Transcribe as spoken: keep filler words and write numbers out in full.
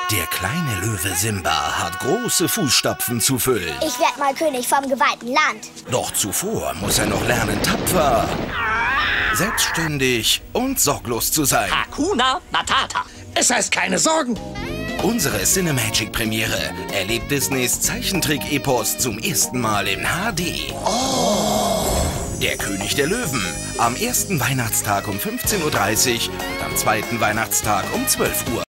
Der kleine Löwe Simba hat große Fußstapfen zu füllen. Ich werd mal König vom geweihten Land. Doch zuvor muss er noch lernen, tapfer, selbstständig und sorglos zu sein. Hakuna Matata. Es heißt keine Sorgen. Unsere Cinemagic-Premiere erlebt Disneys Zeichentrick-Epos zum ersten Mal in H D. Oh. Der König der Löwen. Am ersten Weihnachtstag um fünfzehn Uhr dreißig und am zweiten Weihnachtstag um zwölf Uhr.